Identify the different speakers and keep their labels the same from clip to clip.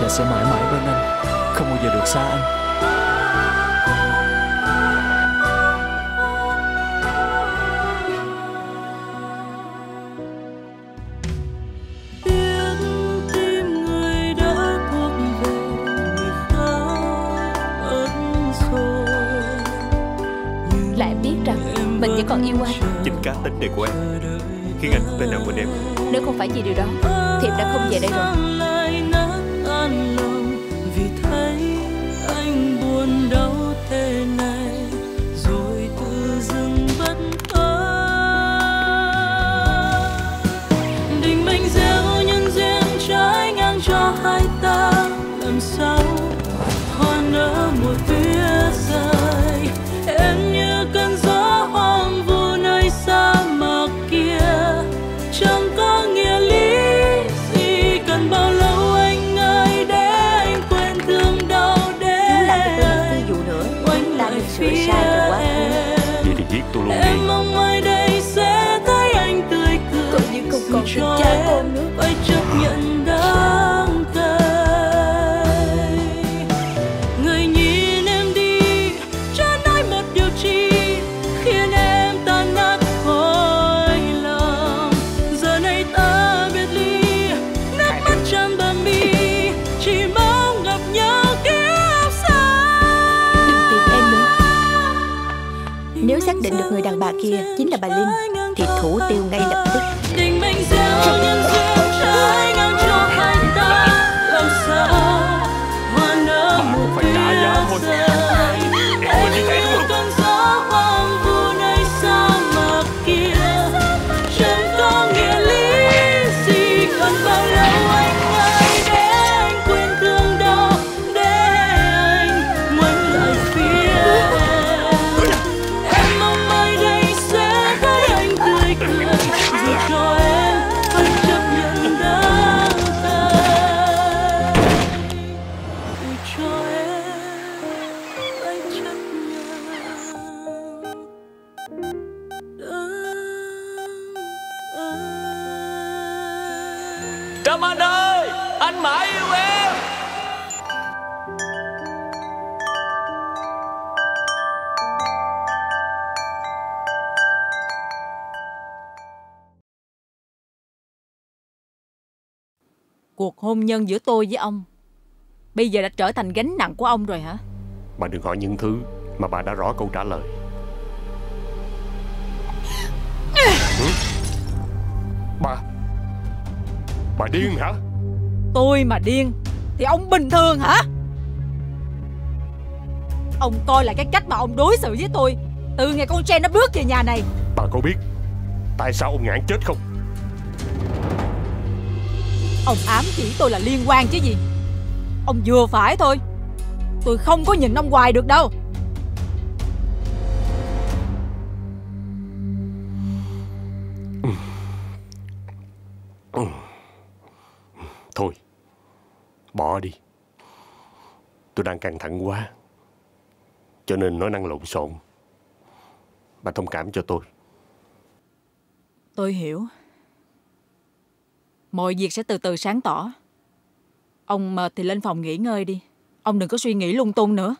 Speaker 1: và sẽ mãi mãi bên anh, không bao giờ được xa anh.
Speaker 2: Là em biết rằng mình vẫn còn yêu anh.
Speaker 3: Chính cá tính này của em khiến anh không thể nào quên em.
Speaker 2: Nếu không phải vì điều đó thì em đã không về đây rồi.
Speaker 4: Vì thấy anh buồn đau thế này rồi tự dưng bất ngờ. Định mệnh gieo nhân duyên trái ngang cho hai ta, làm sao hoa nở một phía rơi. Em như cơn gió hoang vu nơi sa mạc kia, chẳng có nghĩa lý gì. Cần bao lâu anh ơi để anh quên thương đau, để
Speaker 2: ví dụ nữa chúng ta được sửa sai từ quá khứ.
Speaker 3: Vậy thì giết tôi luôn đi.
Speaker 4: Em mong mai đây sẽ thấy anh tươi cười,
Speaker 2: Cậu như không còn tình cha con nữa.
Speaker 4: phải chấp nhận đáng cay. Người nhìn em đi cho nói một điều chi khiến em tan nát khối lòng. Giờ này ta biệt ly, nước mắt tràn bờ mi, chỉ mong gặp nhau kiếp sau.
Speaker 2: Đừng tìm em nữa. Nếu xác định được người đàn bà kia chính là bà Linh thì thủ tiêu ngay lập tức.
Speaker 4: Định mệnh gieo nhân duyên trái ngang cho hai ta, làm sao hoa nở một
Speaker 3: phải trả giá thôi.
Speaker 4: phía rơi. Em như cơn gió hoang vu nơi sa mạc kia, chẳng có nghĩa lý gì. Còn bao lâu anh ơi để anh quên thương đau, để anh ngoảnh lại phía em. Em mong mai đây sẽ thấy anh tươi cười, dù cho em phải chấp nhận đáng cay. Dù cho em phải chấp nhận
Speaker 1: Trâm Anh ơi, anh mãi yêu em.
Speaker 5: Cuộc hôn nhân giữa tôi với ông bây giờ đã trở thành gánh nặng của ông rồi hả?
Speaker 3: Bà đừng hỏi những thứ mà bà đã rõ câu trả lời. Bà điên hả?
Speaker 5: Tôi mà điên thì ông bình thường hả? Ông coi lại cái cách mà ông đối xử với tôi từ ngày con Jen nó bước về nhà này.
Speaker 3: Bà có biết tại sao ông Ngạn chết không?
Speaker 5: Ông ám chỉ tôi là liên quan chứ gì. Ông vừa phải thôi. Tôi không có nhìn ông hoài được đâu.
Speaker 3: Thôi, bỏ đi. Tôi đang căng thẳng quá, cho nên nói năng lộn xộn. Bà thông cảm cho tôi.
Speaker 5: Tôi hiểu. Mọi việc sẽ từ từ sáng tỏ. Ông mệt thì lên phòng nghỉ ngơi đi. Ông đừng có suy nghĩ lung tung nữa.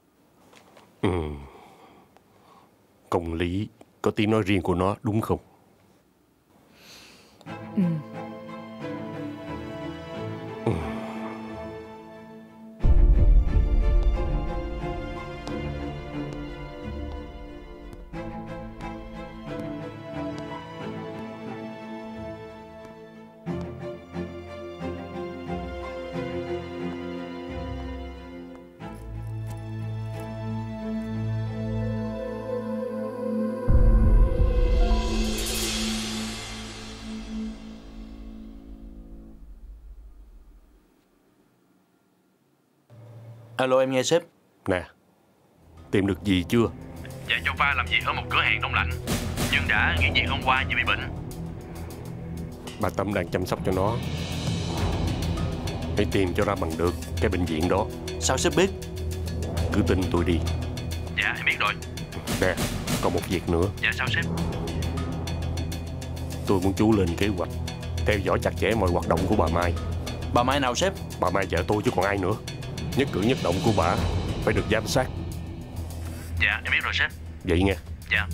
Speaker 3: Công lý có tiếng nói riêng của nó đúng không?
Speaker 6: Alo, em nghe sếp.
Speaker 3: Nè, tìm được gì chưa?
Speaker 6: Dạ cho pha làm việc ở một cửa hàng đông lạnh, nhưng đã nghỉ việc hôm qua vì bị bệnh.
Speaker 3: Bà Tâm đang chăm sóc cho nó. Hãy tìm cho ra bằng được cái bệnh viện đó.
Speaker 6: Sao sếp biết?
Speaker 3: Cứ tin tôi đi.
Speaker 6: Dạ em biết rồi.
Speaker 3: Nè, còn một việc nữa.
Speaker 6: Dạ sao sếp?
Speaker 3: Tôi muốn chú lên kế hoạch theo dõi chặt chẽ mọi hoạt động của bà Mai.
Speaker 1: Bà Mai nào sếp?
Speaker 3: Bà Mai vợ tôi chứ còn ai nữa. Nhất cử nhất động của bà phải được giám sát.
Speaker 6: Dạ em biết rồi sếp.
Speaker 3: Vậy nghe.
Speaker 6: Dạ.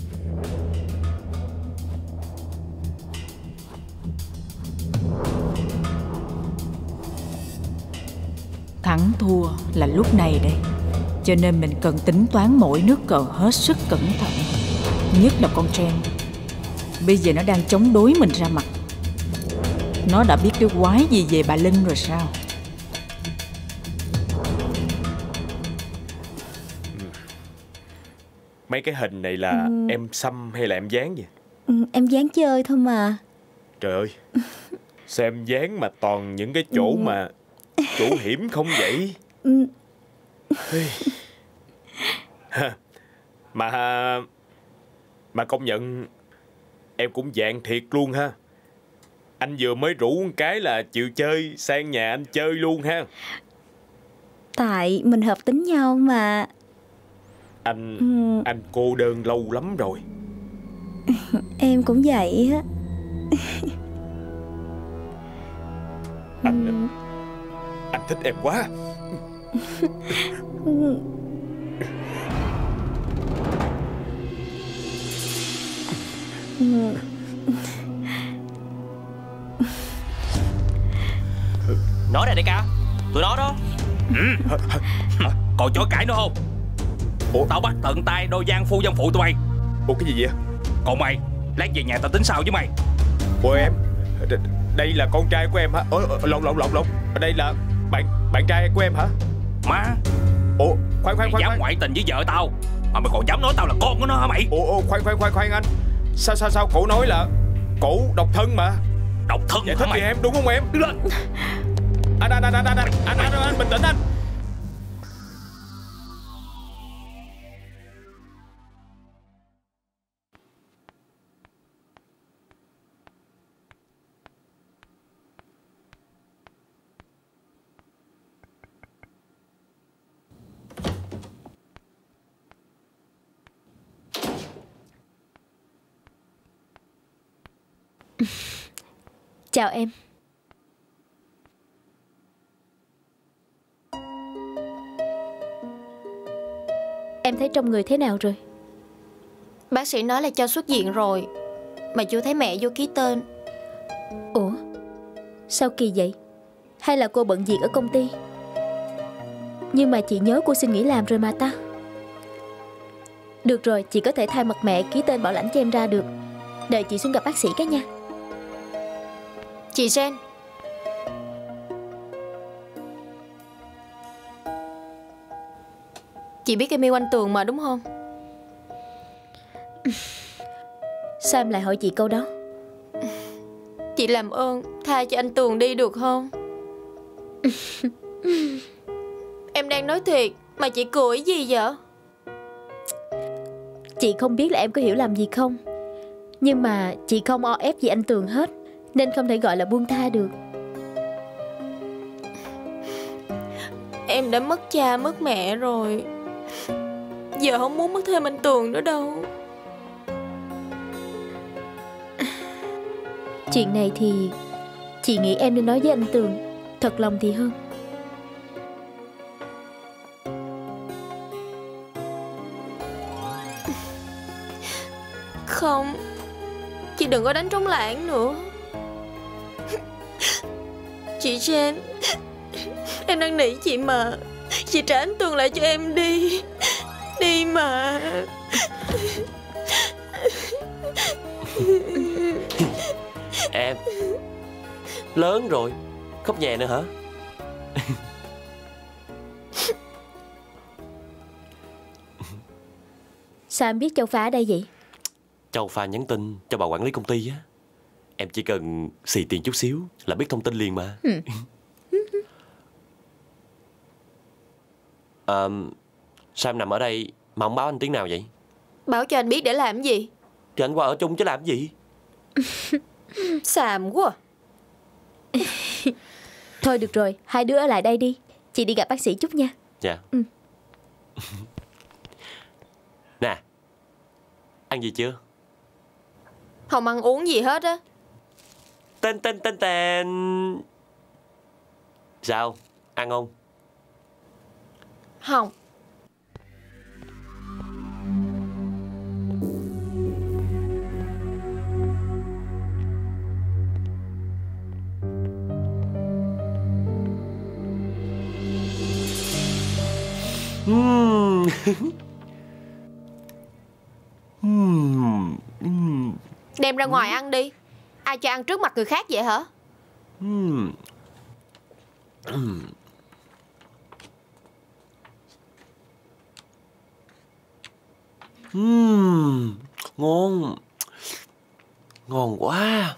Speaker 5: Thắng thua là lúc này đây, cho nên mình cần tính toán mỗi nước cờ hết sức cẩn thận. Nhất là con Trang. Bây giờ nó đang chống đối mình ra mặt. Nó đã biết cái quái gì về bà Linh rồi sao?
Speaker 7: Mấy cái hình này là em xăm hay là em dán vậy?
Speaker 2: Em dán chơi thôi mà.
Speaker 7: Trời ơi, sao em dán mà toàn những cái chỗ mà chỗ hiểm không vậy? Mà công nhận em cũng dạng thiệt luôn ha. Anh vừa mới rủ một cái là chịu chơi, sang nhà anh chơi luôn ha.
Speaker 2: Tại mình hợp tính nhau mà.
Speaker 7: Anh cô đơn lâu lắm rồi.
Speaker 2: Em cũng vậy á.
Speaker 7: Anh thích em quá.
Speaker 1: Nói này đại ca, tụi nó đó. Còn chối cãi nữa không?
Speaker 7: Ủa?
Speaker 1: Tao bắt tận tay đôi gian phu dân phụ tụi mày.
Speaker 7: Ủa cái gì vậy?
Speaker 1: Còn mày, lát về nhà tao tính sao với mày.
Speaker 7: Ủa em, đây là con trai của em hả? Lộn. Đây là bạn trai của em hả?
Speaker 1: Má.
Speaker 7: Ủa khoan
Speaker 1: Mày dám ngoại tình với vợ tao mà mày còn dám nói tao là con của nó hả mày?
Speaker 7: Ủa khoan anh. Sao cổ nói là cổ độc thân mà.
Speaker 1: Độc thân
Speaker 7: giải
Speaker 1: hả
Speaker 7: thích
Speaker 1: mày?
Speaker 7: gì em đúng không em?
Speaker 1: Đứng lên.
Speaker 7: Anh bình tĩnh anh.
Speaker 2: Chào em. Em thấy trong người thế nào rồi?
Speaker 8: Bác sĩ nói là cho xuất viện rồi, mà chưa thấy mẹ vô ký tên.
Speaker 2: Ủa, sao kỳ vậy? Hay là cô bận việc ở công ty? Nhưng mà chị nhớ cô xin nghỉ làm rồi mà ta. Được rồi, chị có thể thay mặt mẹ ký tên bảo lãnh cho em ra được. Đợi chị xuống gặp bác sĩ cái nha.
Speaker 8: Chị Sen, chị biết em yêu anh Tường mà đúng không?
Speaker 2: Sao em lại hỏi chị câu đó?
Speaker 8: Chị làm ơn tha cho anh Tường đi được không? Em đang nói thiệt mà chị cười gì vậy?
Speaker 2: Chị không biết là em có hiểu làm gì không, nhưng mà chị không o ép gì anh Tường hết, nên không thể gọi là buông tha được.
Speaker 8: Em đã mất cha mất mẹ rồi, giờ không muốn mất thêm anh Tường nữa đâu.
Speaker 2: Chuyện này thì chị nghĩ em nên nói với anh Tường thật lòng thì hơn.
Speaker 8: Không, chị đừng có đánh trống lảng nữa. Chị Jen, em đang nỉ chị mà. Chị trả anh Tường lại cho em đi. Đi mà.
Speaker 1: Em lớn rồi, khóc nhè nữa hả?
Speaker 2: Sao em biết Châu Phá ở đây vậy?
Speaker 1: Châu Pha nhắn tin cho bà quản lý công ty á. Em chỉ cần xì tiền chút xíu là biết thông tin liền mà. Sao em nằm ở đây mà không báo anh tiếng nào vậy?
Speaker 8: Báo cho anh biết để làm gì?
Speaker 1: Thì anh qua ở chung chứ làm gì?
Speaker 8: Xàm quá.
Speaker 2: Thôi được rồi, hai đứa ở lại đây đi. Chị đi gặp bác sĩ chút nha.
Speaker 1: Dạ. Nè, ăn gì chưa?
Speaker 8: Không ăn uống gì hết á.
Speaker 1: Tên Sao? Ăn không?
Speaker 8: Không. Đem ra ngoài ăn đi. Ai cho ăn trước mặt người khác vậy hả?
Speaker 1: Ngon. Ngon quá.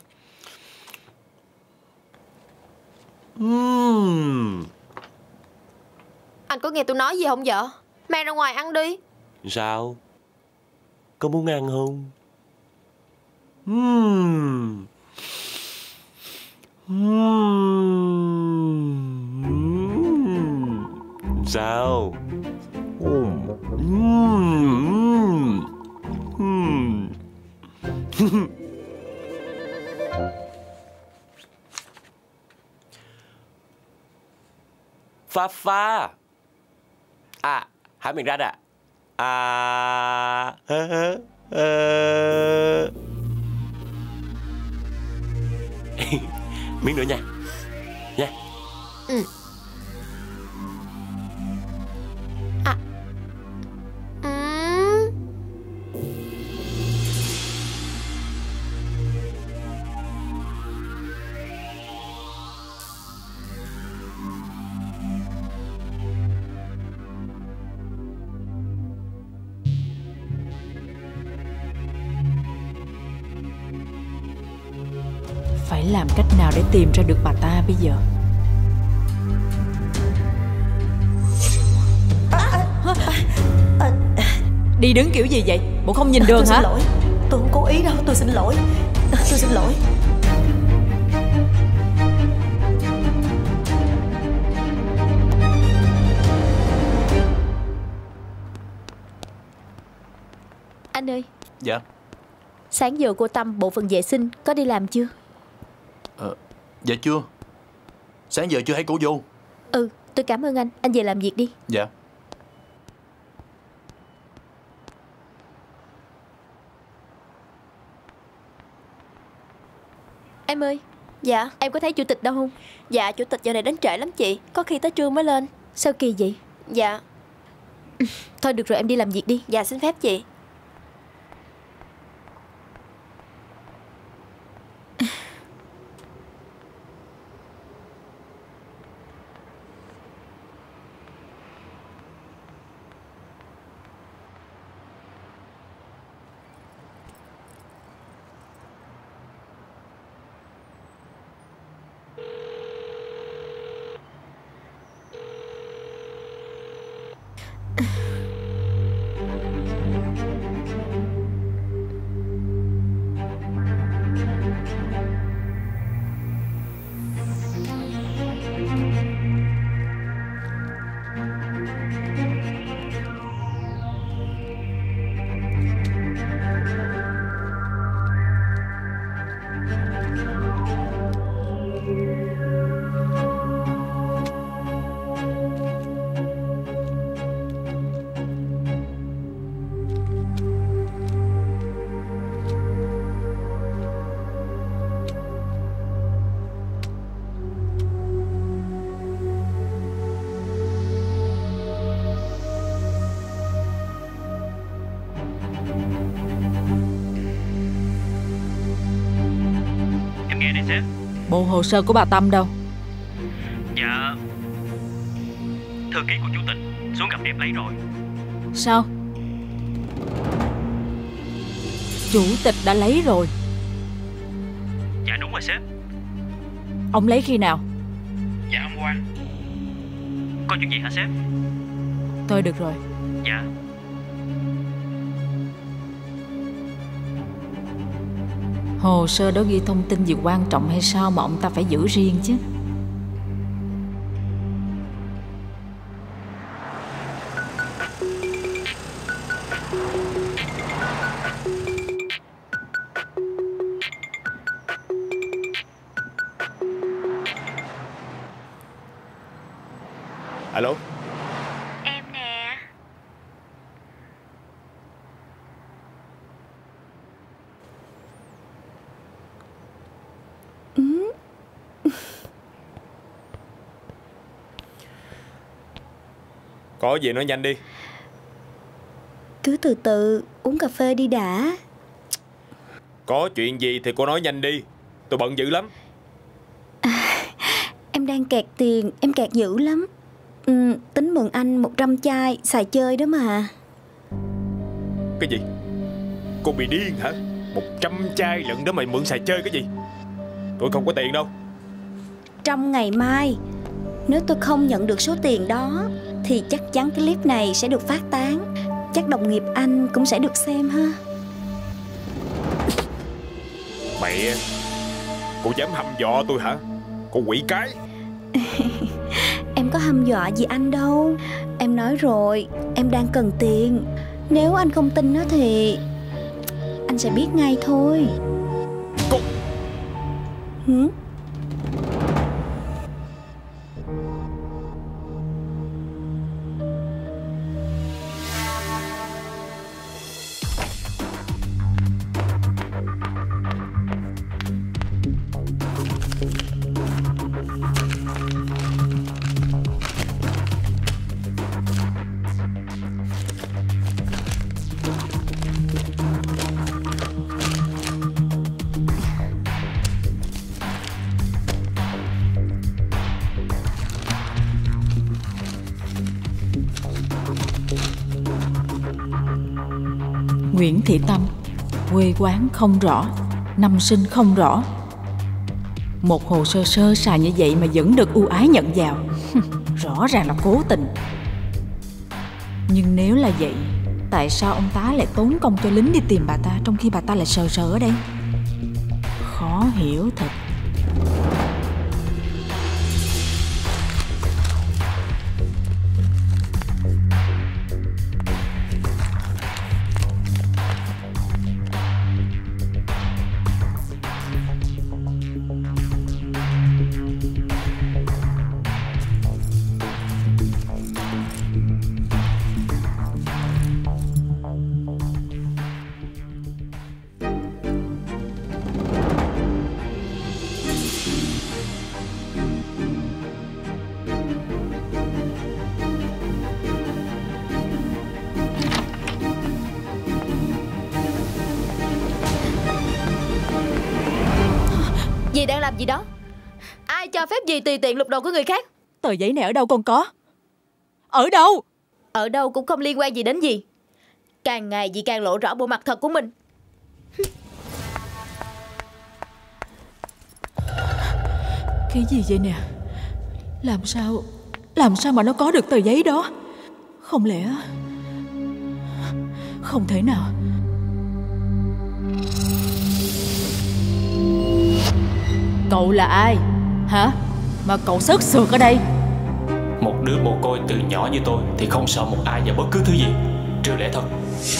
Speaker 8: Anh có nghe tôi nói gì không vợ? Mang ra ngoài ăn đi.
Speaker 1: Sao? Có muốn ăn không? Sao? Pha pha. À, hả miệng ra nè. Miếng nữa nha. Nha.
Speaker 5: Phải làm cách nào để tìm ra được bà ta bây giờ? Đi đứng kiểu gì vậy? Bộ không nhìn đường hả?
Speaker 9: Tôi xin lỗi. Tôi không cố ý đâu. Tôi xin lỗi. Tôi xin lỗi.
Speaker 2: Anh ơi.
Speaker 10: Dạ.
Speaker 2: Sáng giờ cô Tâm bộ phận vệ sinh có đi làm chưa?
Speaker 10: Dạ chưa. Sáng giờ chưa thấy cổ vô.
Speaker 2: Tôi cảm ơn anh. Anh về làm việc đi.
Speaker 10: Dạ.
Speaker 2: Em ơi.
Speaker 8: Dạ.
Speaker 2: Em có thấy chủ tịch đâu không?
Speaker 8: Dạ, chủ tịch giờ này đến trễ lắm chị. Có khi tới trưa mới lên.
Speaker 2: Sao kỳ vậy?
Speaker 8: Dạ.
Speaker 2: Thôi được rồi, em đi làm việc đi.
Speaker 8: Dạ, xin phép chị.
Speaker 6: Em nghe đây sếp.
Speaker 5: Bộ hồ sơ của bà Tâm đâu?
Speaker 6: Dạ, thư ký của chủ tịch xuống gặp đẹp lấy rồi.
Speaker 5: Sao? Chủ tịch đã lấy rồi?
Speaker 6: Dạ đúng rồi sếp.
Speaker 5: Ông lấy khi nào?
Speaker 6: Dạ hôm qua. Có chuyện gì hả sếp?
Speaker 5: Thôi được rồi.
Speaker 6: Dạ.
Speaker 5: Hồ sơ đó ghi thông tin gì quan trọng hay sao mà ông ta phải giữ riêng chứ?
Speaker 7: Alo.
Speaker 2: Em nè.
Speaker 7: Có gì nói nhanh đi.
Speaker 2: Cứ từ từ uống cà phê đi đã.
Speaker 7: Có chuyện gì thì cô nói nhanh đi. Tôi bận dữ lắm.
Speaker 2: Em đang kẹt tiền, em kẹt dữ lắm. Tính mượn anh 100 chai xài chơi đó mà.
Speaker 7: Cái gì? Cô bị điên hả? 100 chai lận đó mày mượn xài chơi cái gì? Tôi không có tiền đâu.
Speaker 2: Trong ngày mai, nếu tôi không nhận được số tiền đó thì chắc chắn cái clip này sẽ được phát tán. Chắc đồng nghiệp anh cũng sẽ được xem ha.
Speaker 7: Mẹ, cô dám hăm dọa tôi hả? Cô quỷ cái.
Speaker 2: Em có hăm dọa gì anh đâu. Em nói rồi, em đang cần tiền. Nếu anh không tin nó thì anh sẽ biết ngay thôi.
Speaker 7: Cô...
Speaker 5: Nguyễn Thị Tâm, quê quán không rõ, năm sinh không rõ. Một hồ sơ sơ sài như vậy mà vẫn được ưu ái nhận vào. Rõ ràng là cố tình. Nhưng nếu là vậy, tại sao ông tá lại tốn công cho lính đi tìm bà ta, trong khi bà ta lại sờ sờ ở đây? Khó hiểu thật.
Speaker 2: Dì đang làm gì đó? Ai cho phép dì tùy tiện lục đồ của người khác?
Speaker 5: Tờ giấy này ở đâu con có? Ở đâu?
Speaker 2: Ở đâu cũng không liên quan gì đến dì. Càng ngày dì càng lộ rõ bộ mặt thật của mình.
Speaker 5: Cái gì vậy nè? Làm sao mà nó có được tờ giấy đó? Không lẽ... Không thể nào. Cậu là ai? Hả? Mà cậu sớt sượt ở đây?
Speaker 11: Một đứa mồ côi từ nhỏ như tôi thì không sợ một ai và bất cứ thứ gì, trừ lẽ thật.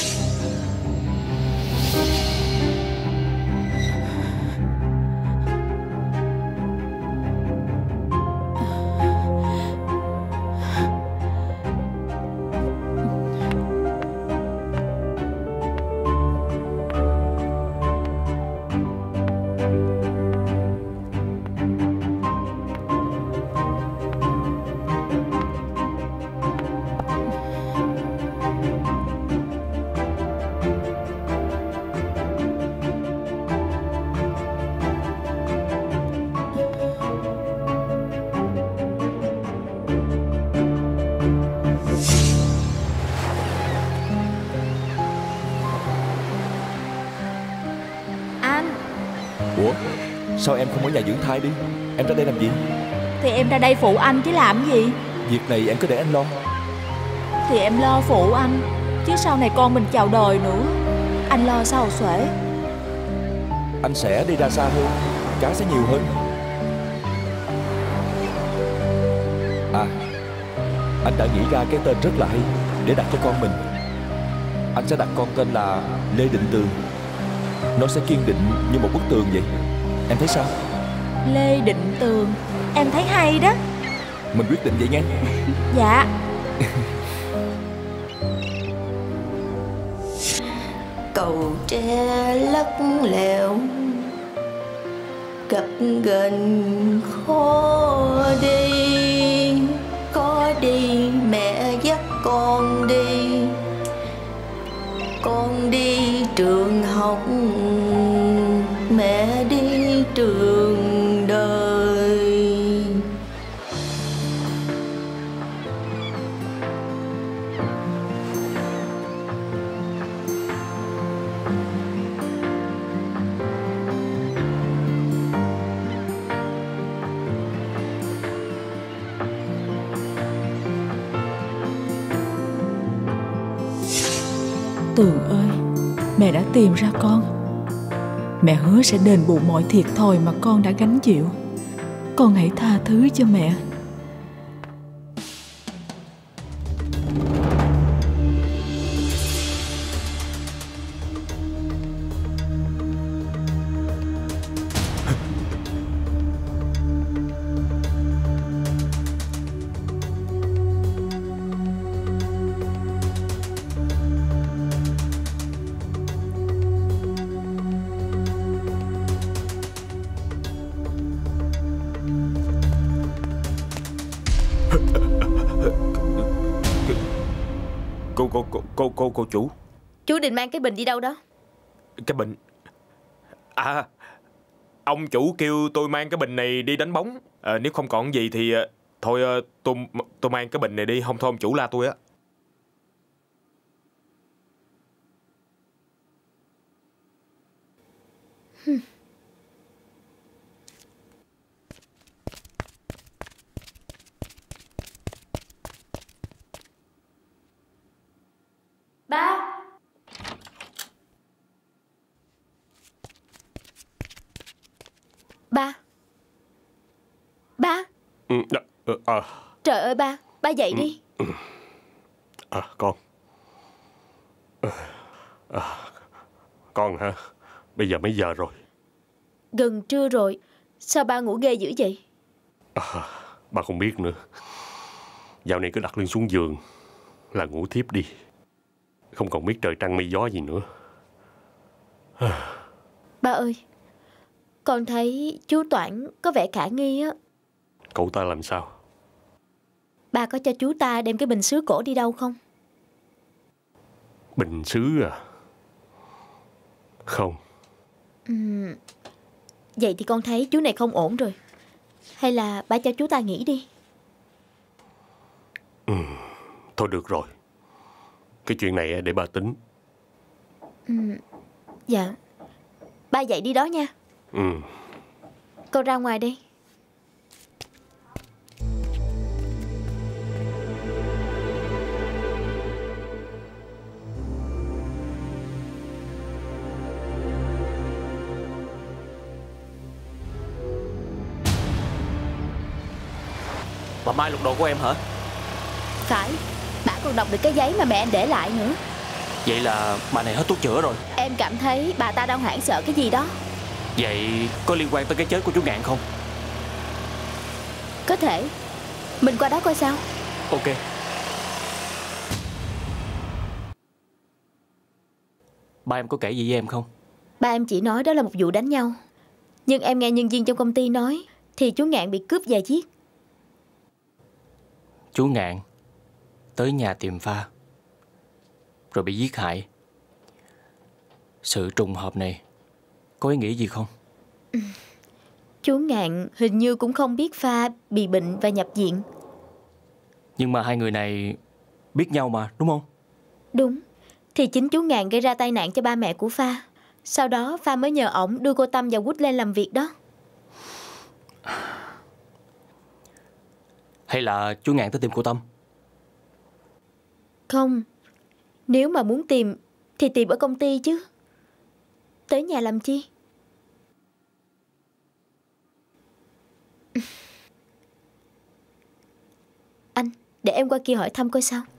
Speaker 12: Ủa, sao em không ở nhà dưỡng thai đi? Em ra đây làm gì?
Speaker 5: Thì em ra đây phụ anh chứ làm gì.
Speaker 12: Việc này em cứ để anh lo.
Speaker 5: Thì em lo phụ anh, chứ sau này con mình chào đời nữa. Anh lo sao xuể.
Speaker 12: Anh sẽ đi ra xa hơn, cá sẽ nhiều hơn. À, anh đã nghĩ ra cái tên rất là hay để đặt cho con mình. Anh sẽ đặt con tên là Lê Định Tường. Nó sẽ kiên định như một bức tường vậy. Em thấy sao?
Speaker 5: Lê Định Tường. Em thấy hay đó.
Speaker 12: Mình quyết định vậy nghe.
Speaker 2: Dạ.
Speaker 8: Cầu tre lắc lẻo, gập ghềnh khó đi. Khó đi mẹ dắt con đi, con đi trường học, mẹ đi trường đời.
Speaker 5: Tường ơi, mẹ đã tìm ra con. Mẹ hứa sẽ đền bù mọi thiệt thòi mà con đã gánh chịu. Con hãy tha thứ cho mẹ.
Speaker 7: Cô chủ.
Speaker 2: Chú định mang cái bình đi đâu đó?
Speaker 7: Cái bình? À, ông chủ kêu tôi mang cái bình này đi đánh bóng. Nếu không còn gì thì thôi tôi mang cái bình này đi. Không thôi ông chủ la tôi á.
Speaker 2: Ba. Ba. Ba. Trời ơi ba dậy đi.
Speaker 3: Con. Con hả? Bây giờ mấy giờ rồi?
Speaker 2: Gần trưa rồi. Sao ba ngủ ghê dữ vậy?
Speaker 3: Ba không biết nữa. Dạo này cứ đặt lưng xuống giường là ngủ thiếp đi. Không còn biết trời trăng mây gió gì nữa.
Speaker 2: Ba ơi, con thấy chú Toản có vẻ khả nghi á.
Speaker 3: Cậu ta làm sao?
Speaker 2: Ba có cho chú ta đem cái bình sứ cổ đi đâu không?
Speaker 3: Bình sứ à? Không.
Speaker 2: Vậy thì con thấy chú này không ổn rồi. Hay là ba cho chú ta nghỉ đi.
Speaker 3: Thôi được rồi. Cái chuyện này để ba tính.
Speaker 2: Dạ. Ba dậy đi đó nha. Con ra ngoài đây.
Speaker 1: Bà Mai lục đồ của em hả?
Speaker 2: Phải. Bà còn đọc được cái giấy mà mẹ anh để lại nữa.
Speaker 11: Vậy là bà này hết thuốc chữa rồi.
Speaker 2: Em cảm thấy bà ta đang hoảng sợ cái gì đó.
Speaker 11: Vậy có liên quan tới cái chết của chú Ngạn không?
Speaker 2: Có thể. Mình qua đó coi sao.
Speaker 11: Ok. Ba em có kể gì với em không?
Speaker 2: Ba em chỉ nói đó là một vụ đánh nhau. Nhưng em nghe nhân viên trong công ty nói thì chú Ngạn bị cướp và giết.
Speaker 11: Chú Ngạn tới nhà tìm Pha rồi bị giết hại. Sự trùng hợp này có ý nghĩa gì không?
Speaker 2: Chú Ngạn hình như cũng không biết Pha bị bệnh và nhập viện.
Speaker 11: Nhưng mà hai người này biết nhau mà, đúng không?
Speaker 2: Đúng. Thì chính chú Ngạn gây ra tai nạn cho ba mẹ của Pha. Sau đó Pha mới nhờ ổng đưa cô Tâm và Quýt lên làm việc đó.
Speaker 11: Hay là chú Ngạn tới tìm cô Tâm?
Speaker 2: Không. Nếu mà muốn tìm thì tìm ở công ty chứ. Tới nhà làm chi? Anh, để em qua kia hỏi thăm coi sao.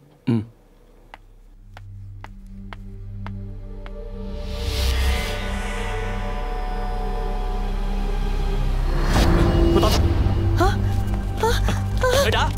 Speaker 11: Cô Tâm. Hả? Đợi đã.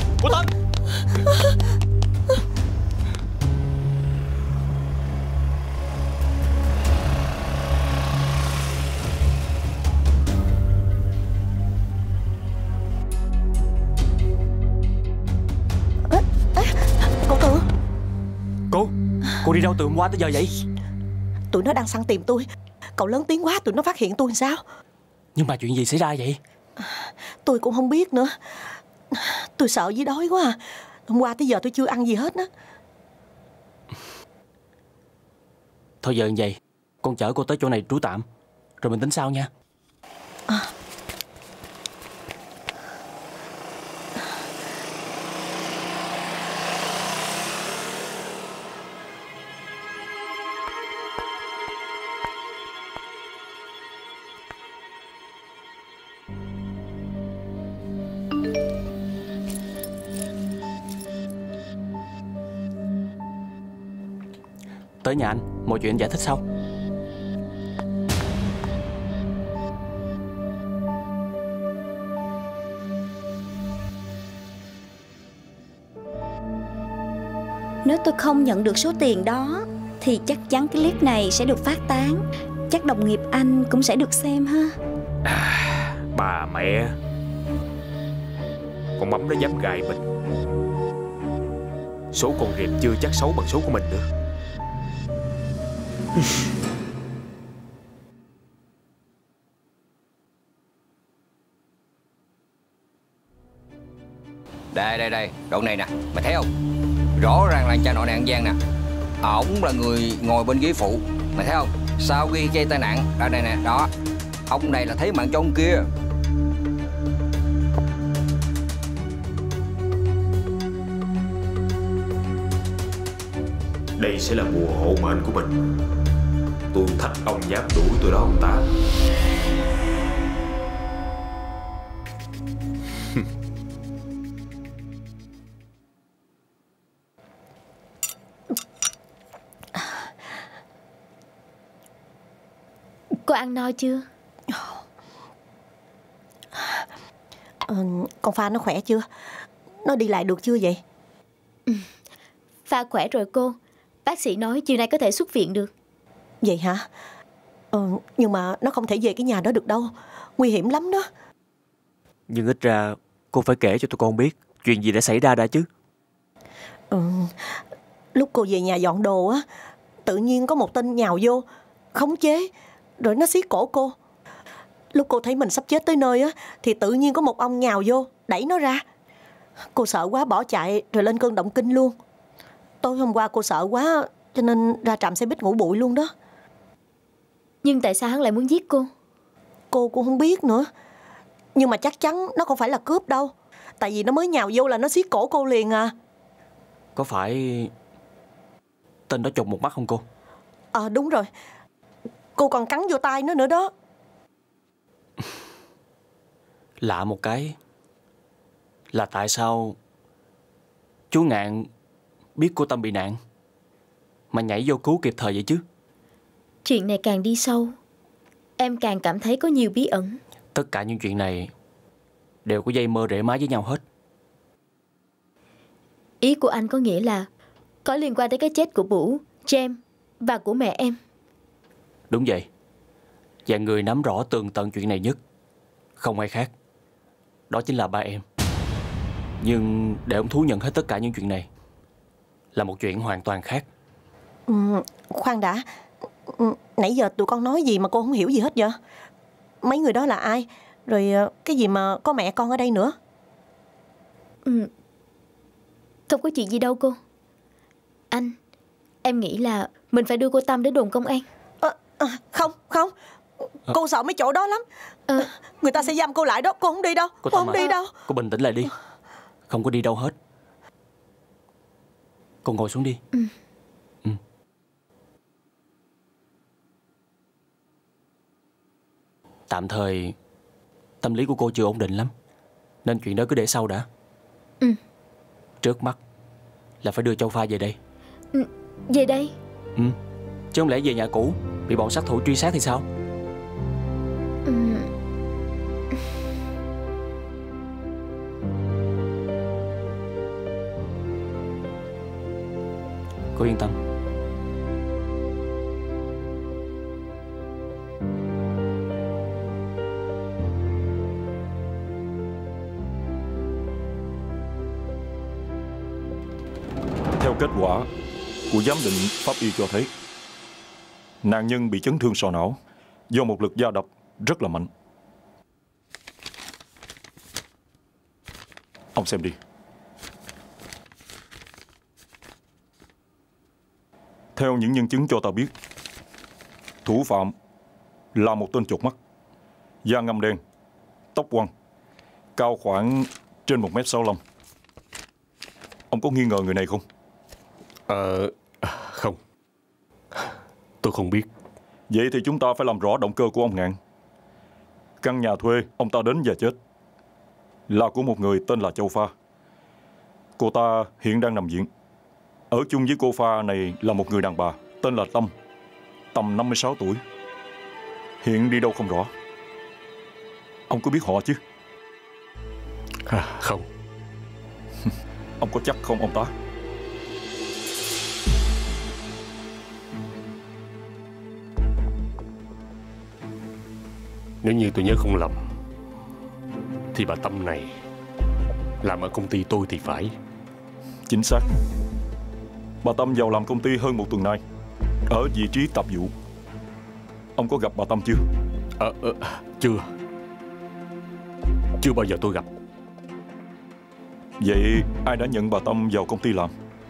Speaker 11: đi đâu từ hôm qua tới giờ vậy?
Speaker 9: Tụi nó đang săn tìm tôi. Cậu lớn tiếng quá tụi nó phát hiện tôi làm sao?
Speaker 11: Nhưng mà chuyện gì xảy ra vậy?
Speaker 9: Tôi cũng không biết nữa. Tôi sợ với đói quá à. Hôm qua tới giờ tôi chưa ăn gì hết á.
Speaker 11: Thôi giờ như vậy, con chở cô tới chỗ này trú tạm, rồi mình tính sau nha. Tới nhà anh, mọi chuyện giải thích sau.
Speaker 2: Nếu tôi không nhận được số tiền đó thì chắc chắn cái clip này sẽ được phát tán. Chắc đồng nghiệp anh cũng sẽ được xem ha.
Speaker 7: Bà mẹ, con mắm nó dám gài mình. Số con rệp chưa chắc xấu bằng số của mình nữa.
Speaker 13: Đây, đoạn này nè, mày thấy không? Rõ ràng là cha nội này ăn gian nè. Ổng là người ngồi bên ghế phụ, mày thấy không? Sau khi gây tai nạn, đây nè, đó. Ông này là thấy mạng cho ông kia.
Speaker 7: Đây sẽ là mùa hộ mệnh của mình. Tôi thách ông dám đuổi tôi đó ông ta.
Speaker 2: Cô ăn no chưa?
Speaker 9: Con Pha nó khỏe chưa? Nó đi lại được chưa vậy?
Speaker 2: Pha khỏe rồi cô. Bác sĩ nói chiều nay có thể xuất viện được.
Speaker 9: Vậy hả? Nhưng mà nó không thể về cái nhà đó được đâu. Nguy hiểm lắm đó.
Speaker 11: Nhưng ít ra cô phải kể cho tụi con biết chuyện gì đã xảy ra đã chứ.
Speaker 9: Lúc cô về nhà dọn đồ á, tự nhiên có một tên nhào vô khống chế, rồi nó siết cổ cô. Lúc cô thấy mình sắp chết tới nơi á, thì tự nhiên có một ông nhào vô đẩy nó ra. Cô sợ quá bỏ chạy rồi lên cơn động kinh luôn. Tối hôm qua cô sợ quá cho nên ra trạm xe buýt ngủ bụi luôn đó.
Speaker 2: Nhưng tại sao hắn lại muốn giết cô?
Speaker 9: Cô cũng không biết nữa. Nhưng mà chắc chắn nó không phải là cướp đâu. Tại vì nó mới nhào vô là nó siết cổ cô liền à.
Speaker 11: Có phải tên đó chột một mắt không cô?
Speaker 9: Đúng rồi. Cô còn cắn vô tay nó nữa đó.
Speaker 11: Lạ một cái là tại sao chú Ngạn biết cô Tâm bị nạn mà nhảy vô cứu kịp thời vậy chứ?
Speaker 2: Chuyện này càng đi sâu, em càng cảm thấy có nhiều bí ẩn.
Speaker 11: Tất cả những chuyện này đều có dây mơ rễ má với nhau hết.
Speaker 2: Ý của anh có nghĩa là có liên quan tới cái chết của Bửu, James và của mẹ em.
Speaker 11: Đúng vậy. Và người nắm rõ tường tận chuyện này nhất không ai khác, đó chính là ba em. Nhưng để ông thú nhận hết tất cả những chuyện này là một chuyện hoàn toàn khác.
Speaker 9: Khoan đã. Nãy giờ tụi con nói gì mà cô không hiểu gì hết vậy? Mấy người đó là ai? Rồi cái gì mà có mẹ con ở đây nữa?
Speaker 2: Không có chuyện gì đâu cô. Anh, em nghĩ là mình phải đưa cô Tâm đến đồn công an.
Speaker 9: Không. Cô sợ mấy chỗ đó lắm. Người ta sẽ giam cô lại đó. Cô không đi đâu. Cô không đi đâu.
Speaker 11: Cô bình tĩnh lại đi. Không có đi đâu hết. Cô ngồi xuống đi. Tạm thời tâm lý của cô chưa ổn định lắm, nên chuyện đó cứ để sau đã. Trước mắt là phải đưa Châu Pha về đây.
Speaker 2: Về đây?
Speaker 11: Chứ không lẽ về nhà cũ bị bọn sát thủ truy sát thì sao? Cô yên tâm.
Speaker 12: Theo kết quả của giám định pháp y cho thấy nạn nhân bị chấn thương sọ não do một lực va đập rất là mạnh. Ông xem đi. Theo những nhân chứng cho ta biết, thủ phạm là một tên chột mắt, da ngăm đen, tóc quăn, cao khoảng trên 1m65. Ông có nghi ngờ người này không?
Speaker 3: Không. Tôi không biết.
Speaker 12: Vậy thì chúng ta phải làm rõ động cơ của ông Ngạn. Căn nhà thuê ông ta đến và chết là của một người tên là Châu Pha. Cô ta hiện đang nằm viện. Ở chung với cô Pha này là một người đàn bà tên là Tâm, tầm 56 tuổi. Hiện đi đâu không rõ. Ông có biết họ chứ?
Speaker 3: Không.
Speaker 12: Ông có chắc không ông tá?
Speaker 3: Nếu như tôi nhớ không lầm thì bà Tâm này làm ở công ty tôi thì phải.
Speaker 12: Chính xác. Bà Tâm vào làm công ty hơn một tuần nay, ở vị trí tạp vụ. Ông có gặp bà Tâm chưa?
Speaker 3: Chưa. Chưa bao giờ tôi gặp.
Speaker 12: Vậy ai đã nhận bà Tâm vào công ty làm?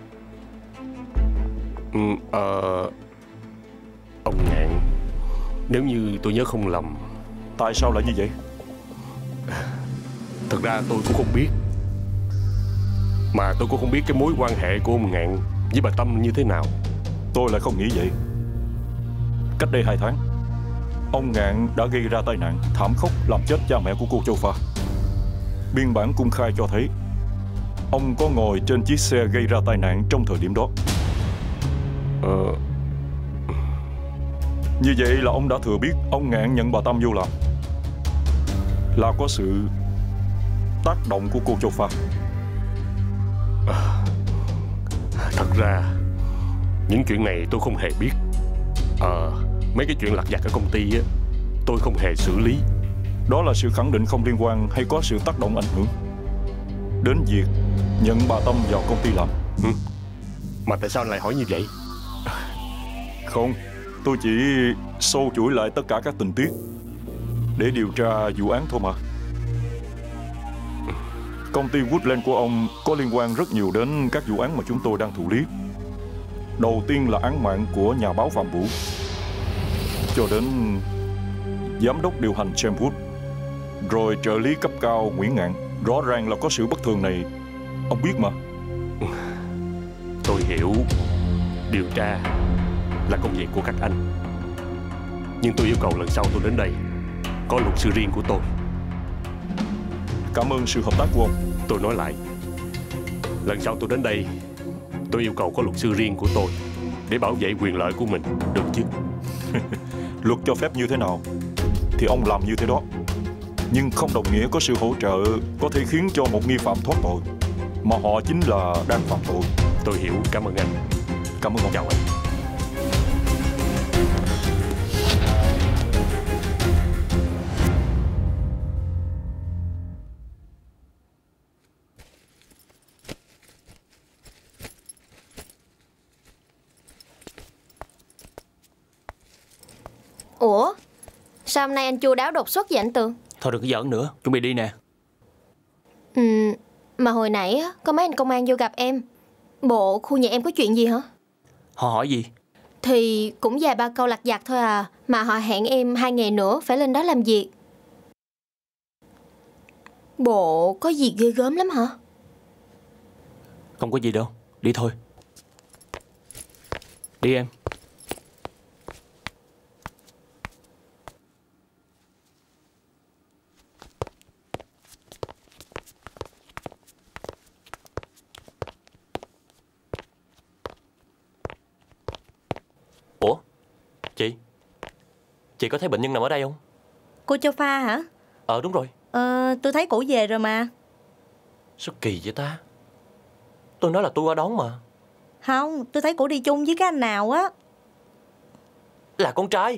Speaker 3: Ông Ngạn. Nếu như tôi nhớ không lầm.
Speaker 12: Tại sao lại như vậy?
Speaker 3: Thật ra tôi cũng không biết. Mà tôi cũng không biết cái mối quan hệ của ông Ngạn với bà Tâm như thế nào.
Speaker 12: Tôi lại không nghĩ vậy. Cách đây 2 tháng, ông Ngạn đã gây ra tai nạn thảm khốc làm chết cha mẹ của cô Châu Pha. Biên bản cung khai cho thấy ông có ngồi trên chiếc xe gây ra tai nạn trong thời điểm đó. Như vậy là ông đã thừa biết ông Ngạn nhận bà Tâm vô làm là có sự tác động của cô Châu Pha.
Speaker 3: Thật ra những chuyện này tôi không hề biết. Mấy cái chuyện lặt vặt ở công ty á, tôi không hề xử lý.
Speaker 12: Đó là sự khẳng định không liên quan hay có sự tác động ảnh hưởng đến việc nhận bà Tâm vào công ty làm.
Speaker 3: Mà tại sao anh lại hỏi như vậy?
Speaker 12: Không, tôi chỉ sâu chuỗi lại tất cả các tình tiết để điều tra vụ án thôi mà. Công ty Woodland của ông có liên quan rất nhiều đến các vụ án mà chúng tôi đang thụ lý. Đầu tiên là án mạng của nhà báo Phạm Vũ, cho đến giám đốc điều hành James Wood, rồi trợ lý cấp cao Nguyễn Ngạn. Rõ ràng là có sự bất thường này, ông biết mà.
Speaker 3: Tôi hiểu điều tra là công việc của các anh, nhưng tôi yêu cầu lần sau tôi đến đây có luật sư riêng của tôi.
Speaker 12: Cảm ơn sự hợp tác của ông.
Speaker 3: Tôi nói lại, lần sau tôi đến đây tôi yêu cầu có luật sư riêng của tôi để bảo vệ quyền lợi của mình, được chứ?
Speaker 12: Luật cho phép như thế nào thì ông làm như thế đó, nhưng không đồng nghĩa có sự hỗ trợ có thể khiến cho một nghi phạm thoát tội mà họ chính là đang phạm tội.
Speaker 3: Tôi hiểu, cảm ơn anh.
Speaker 12: Cảm ơn ông.
Speaker 3: Chào anh.
Speaker 8: Ủa, sao hôm nay anh chu đáo đột xuất vậy anh Tường?
Speaker 11: Thôi đừng có giỡn nữa, chuẩn bị đi nè.
Speaker 8: Mà hồi nãy có mấy anh công an vô gặp em. Bộ khu nhà em có chuyện gì hả?
Speaker 11: Họ hỏi gì?
Speaker 8: Thì cũng vài ba câu lặt vặt thôi à, mà họ hẹn em 2 ngày nữa phải lên đó làm việc. Bộ có gì ghê gớm lắm hả?
Speaker 11: Không có gì đâu, đi thôi. Đi em.
Speaker 1: Ủa, chị có thấy bệnh nhân nằm ở đây không?
Speaker 9: Cô Châu Pha hả?
Speaker 1: Đúng rồi.
Speaker 9: Tôi thấy cổ về rồi mà.
Speaker 1: Sao kỳ vậy ta? Tôi nói là tôi qua đón mà.
Speaker 9: Không, tôi thấy cổ đi chung với cái anh nào á.
Speaker 1: Là con trai?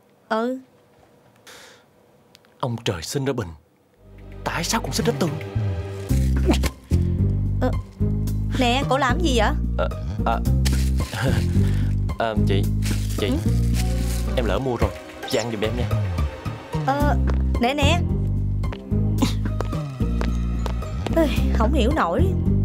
Speaker 1: Ông trời sinh ra Bình, tại sao cũng sinh ra Tường?
Speaker 9: Nè, cổ làm gì vậy?
Speaker 1: Chị em lỡ mua rồi, chị ăn giùm em nha.
Speaker 9: Nè không hiểu nổi.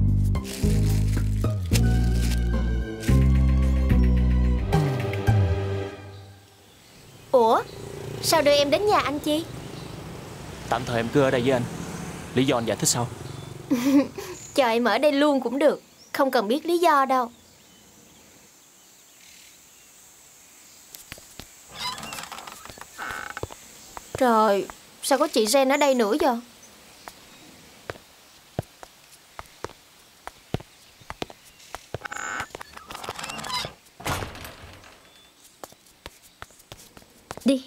Speaker 2: Ủa, sao đưa em đến nhà anh chi?
Speaker 11: Tạm thời em cứ ở đây với anh. Lý do anh giải thích sau.
Speaker 2: Cho em ở đây luôn cũng được, không cần biết lý do đâu. Trời, sao có chị Jen ở đây nữa vậy? Đi.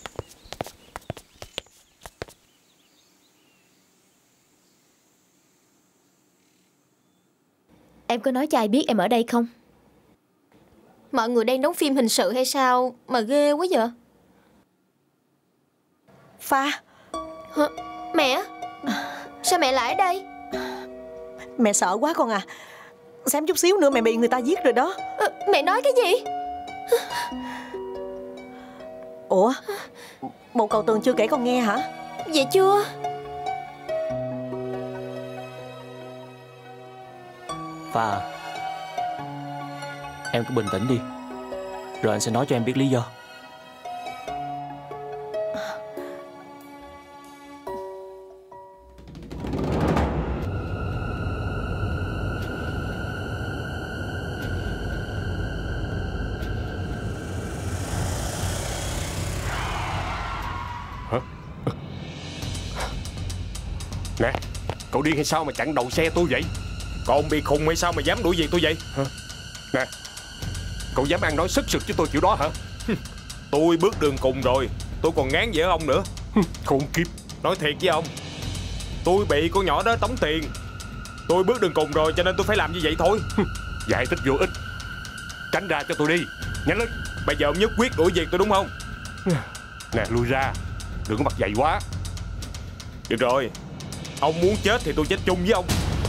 Speaker 2: Em có nói cho ai biết em ở đây không? Mọi người đang đóng phim hình sự hay sao mà ghê quá vậy?
Speaker 9: Pha.
Speaker 2: Hả? Mẹ? Sao mẹ lại ở đây?
Speaker 9: Mẹ sợ quá con à. Xém chút xíu nữa mẹ bị người ta giết rồi đó.
Speaker 2: Mẹ nói cái gì?
Speaker 9: Ủa, bộ cầu tường chưa kể con nghe hả?
Speaker 2: Vậy chưa?
Speaker 11: Và em cứ bình tĩnh đi, rồi anh sẽ nói cho em biết lý do.
Speaker 3: Nè, cậu điên hay sao mà chặn đầu xe tôi vậy?
Speaker 7: Còn bị khùng hay sao mà dám đuổi việc tôi vậy?
Speaker 3: Nè, cậu dám ăn nói sức sực với tôi kiểu đó hả?
Speaker 7: Tôi bước đường cùng rồi, tôi còn ngán gì ở ông nữa.
Speaker 3: Khốn kiếp.
Speaker 7: Nói thiệt với ông, tôi bị con nhỏ đó tống tiền. Tôi bước đường cùng rồi cho nên tôi phải làm như vậy thôi.
Speaker 3: Giải thích vô ích. Tránh ra cho tôi đi, nhanh lên.
Speaker 7: Bây giờ ông nhất quyết đuổi việc tôi đúng không?
Speaker 3: Nè, lui ra, đừng có mặt dày quá.
Speaker 7: Được rồi, ông muốn chết thì tôi chết chung với ông.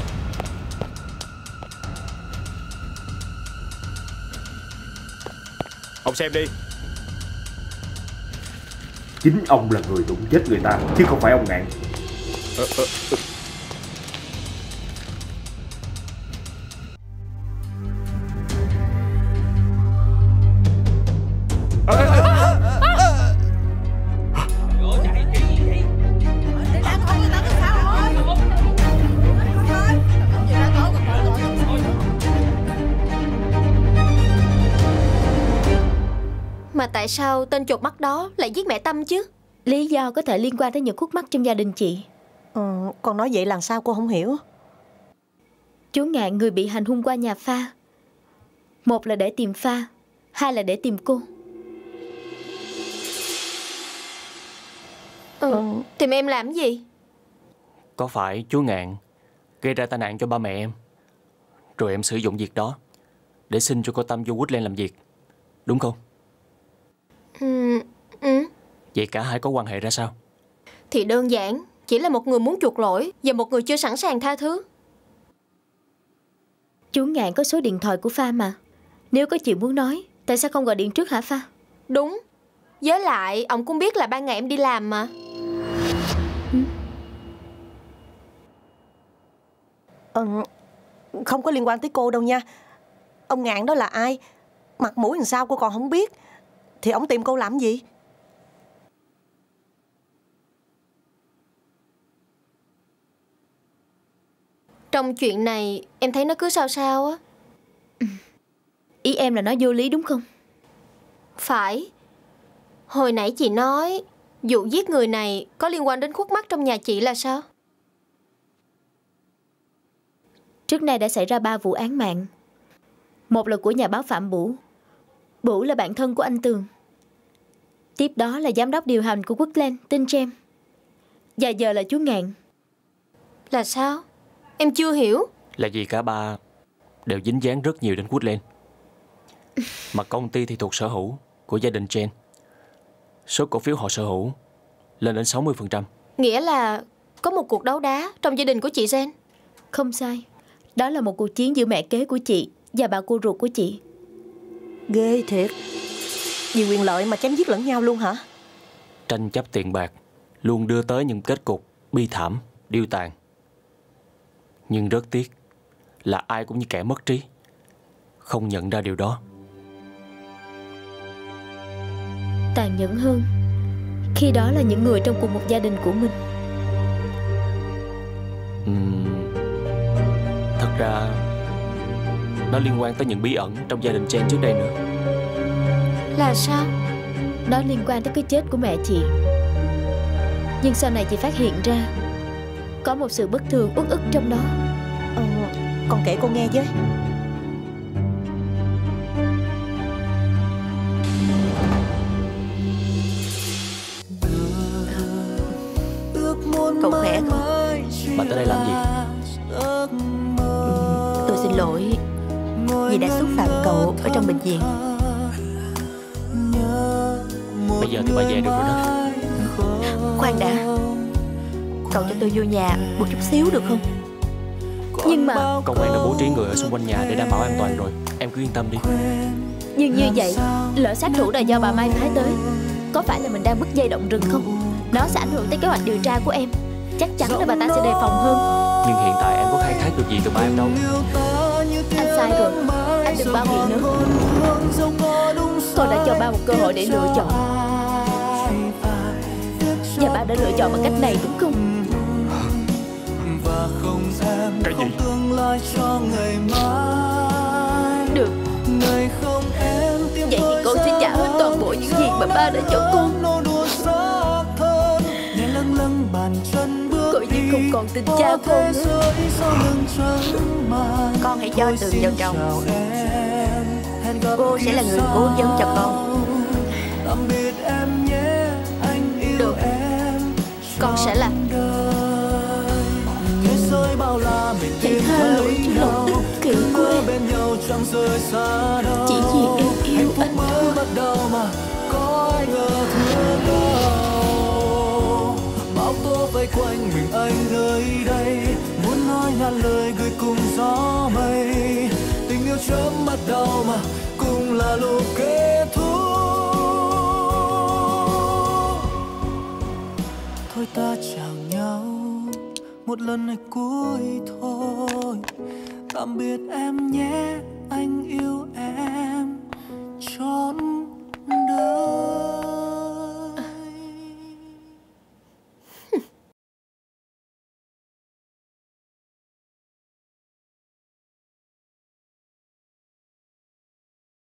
Speaker 7: Ông xem đi.
Speaker 14: Chính ông là người đụng chết người ta, chứ không phải ông Ngạn.
Speaker 2: Mà tại sao tên chột mắt đó lại giết mẹ Tâm chứ? Lý do có thể liên quan tới những khúc mắc trong gia đình chị.
Speaker 9: Con nói vậy làm sao cô không hiểu?
Speaker 2: Chú Ngạn người bị hành hung qua nhà Pha. Một là để tìm Pha, hai là để tìm cô. Tìm em làm gì?
Speaker 11: Có phải chú Ngạn gây ra tai nạn cho ba mẹ em, rồi em sử dụng việc đó để xin cho cô Tâm vô Woodland làm việc, đúng không? Vậy cả hai có quan hệ ra sao?
Speaker 2: Thì đơn giản, chỉ là một người muốn chuộc lỗi và một người chưa sẵn sàng tha thứ. Chú Ngạn có số điện thoại của Pha mà. Nếu có chuyện muốn nói, tại sao không gọi điện trước hả Pha? Đúng. Với lại, ông cũng biết là ban ngày em đi làm mà.
Speaker 9: Không có liên quan tới cô đâu nha. Ông Ngạn đó là ai? Mặt mũi làm sao cô còn không biết. Thì ông tìm cô làm gì?
Speaker 2: Trong chuyện này em thấy nó cứ sao sao á. Ý em là nó vô lý đúng không? Phải. Hồi nãy chị nói vụ giết người này có liên quan đến khuất mắt trong nhà chị là sao? Trước nay đã xảy ra 3 vụ án mạng. Một là của nhà báo Phạm Bửu. Bửu là bạn thân của anh Tường. Tiếp đó là giám đốc điều hành của Woodland tên James. Và giờ là chú Ngạn. Là sao? Em chưa hiểu.
Speaker 11: Là vì cả ba đều dính dáng rất nhiều đến Woodland. Mà công ty thì thuộc sở hữu của gia đình Jen. Số cổ phiếu họ sở hữu lên đến 60%.
Speaker 2: Nghĩa là có một cuộc đấu đá trong gia đình của chị Jen. Không sai. Đó là một cuộc chiến giữa mẹ kế của chị và bà cô ruột của chị.
Speaker 9: Ghê thiệt. Vì quyền lợi mà chém giết lẫn nhau luôn hả?
Speaker 11: Tranh chấp tiền bạc luôn đưa tới những kết cục bi thảm, điêu tàn. Nhưng rất tiếc là ai cũng như kẻ mất trí, không nhận ra điều đó.
Speaker 2: Tàn nhẫn hơn khi đó là những người trong cùng một gia đình của mình.
Speaker 11: Thật ra nó liên quan tới những bí ẩn trong gia đình Chen trước đây nữa.
Speaker 2: Là sao? Nó liên quan tới cái chết của mẹ chị. Nhưng sau này chị phát hiện ra có một sự bất thường uất ức trong đó.
Speaker 9: Con kể cô nghe với. Cậu khỏe không?
Speaker 11: Bà tới đây làm gì?
Speaker 9: Tôi xin lỗi vì đã xúc phạm cậu ở trong bệnh viện.
Speaker 11: Bây giờ thì bà về được rồi đó.
Speaker 9: Khoan đã, cậu cho tôi vô nhà một chút xíu được không?
Speaker 2: Nhưng mà
Speaker 11: công an đã bố trí người ở xung quanh nhà để đảm bảo an toàn rồi. Em cứ yên tâm đi.
Speaker 2: Nhưng như vậy, lỡ sát thủ là do bà Mai phái tới, có phải là mình đang bứt dây động rừng không? Nó sẽ ảnh hưởng tới kế hoạch điều tra của em. Chắc chắn là bà ta sẽ đề phòng hơn.
Speaker 11: Nhưng hiện tại em có khai thác được gì từ ba em đâu.
Speaker 2: Anh sai rồi, anh đừng bao biện nữa. Tôi đã cho ba một cơ hội để lựa chọn, và ba đã lựa chọn bằng cách này đúng không?
Speaker 11: Cái gì?
Speaker 2: Được. Vậy thì con sẽ trả hết toàn bộ những gì mà ba đã cho con. Coi như không còn tin cha con nữa.
Speaker 9: Con hãy cho Tường vào chồng. Cô sẽ là người cố vấn cho con.
Speaker 2: Được, con sẽ làm. Hãy tha lỗi cho lòng ích kỷ của em. Chỉ vì em yêu anh thôi.
Speaker 4: Bão tố vây quanh mình anh nơi đây, muốn nói ngàn lời gửi cùng gió mây. Tình yêu chớm bắt đầu mà cũng là lúc kết thúc. Thôi ta chào nhau một lần này cuối thôi. Tạm biệt em nhé, anh yêu em.